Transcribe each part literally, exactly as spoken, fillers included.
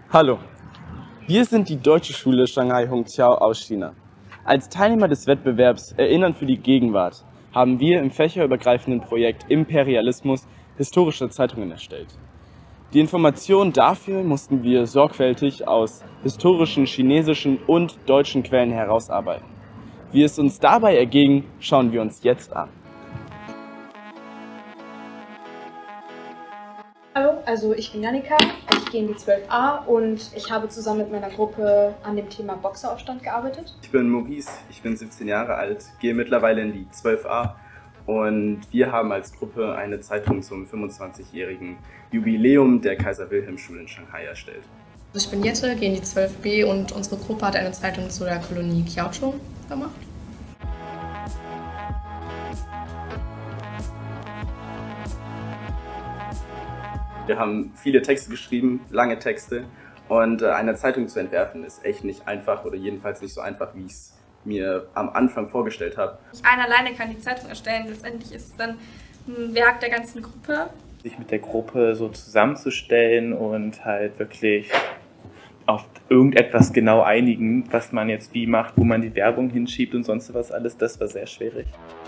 Hallo, wir sind die Deutsche Schule Shanghai Hongqiao aus China. Als Teilnehmer des Wettbewerbs Erinnern für die Gegenwart haben wir im fächerübergreifenden Projekt Imperialismus historische Zeitungen erstellt. Die Informationen dafür mussten wir sorgfältig aus historischen chinesischen und deutschen Quellen herausarbeiten. Wie es uns dabei erging, schauen wir uns jetzt an. Hallo, also ich bin Janika, ich gehe in die zwölf a und ich habe zusammen mit meiner Gruppe an dem Thema Boxeraufstand gearbeitet. Ich bin Maurice, ich bin siebzehn Jahre alt, gehe mittlerweile in die zwölf a und wir haben als Gruppe eine Zeitung zum fünfundzwanzigjährigen Jubiläum der Kaiser-Wilhelm-Schule in Shanghai erstellt. Ich bin Jette, gehe in die zwölf b und unsere Gruppe hat eine Zeitung zu der Kolonie Kiaochou gemacht. Wir haben viele Texte geschrieben, lange Texte, und eine Zeitung zu entwerfen ist echt nicht einfach oder jedenfalls nicht so einfach, wie ich es mir am Anfang vorgestellt habe. Nicht einer alleine kann die Zeitung erstellen, letztendlich ist es dann ein Werk der ganzen Gruppe. Sich mit der Gruppe so zusammenzustellen und halt wirklich auf irgendetwas genau einigen, was man jetzt wie macht, wo man die Werbung hinschiebt und sonst was alles, das war sehr schwierig.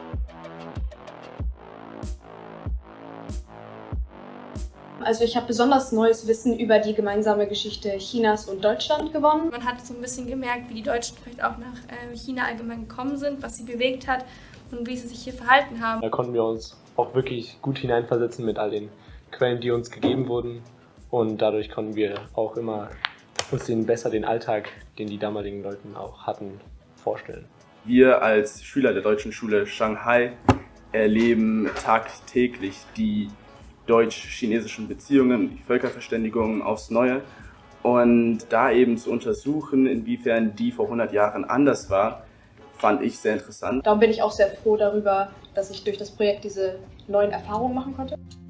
Also ich habe besonders neues Wissen über die gemeinsame Geschichte Chinas und Deutschland gewonnen. Man hat so ein bisschen gemerkt, wie die Deutschen vielleicht auch nach China allgemein gekommen sind, was sie bewegt hat und wie sie sich hier verhalten haben. Da konnten wir uns auch wirklich gut hineinversetzen mit all den Quellen, die uns gegeben wurden, und dadurch konnten wir auch immer uns den besser den Alltag, den die damaligen Leute auch hatten, vorstellen. Wir als Schüler der Deutschen Schule Shanghai erleben tagtäglich die deutsch-chinesischen Beziehungen, die Völkerverständigung aufs Neue, und da eben zu untersuchen, inwiefern die vor hundert Jahren anders war, fand ich sehr interessant. Darum bin ich auch sehr froh darüber, dass ich durch das Projekt diese neuen Erfahrungen machen konnte.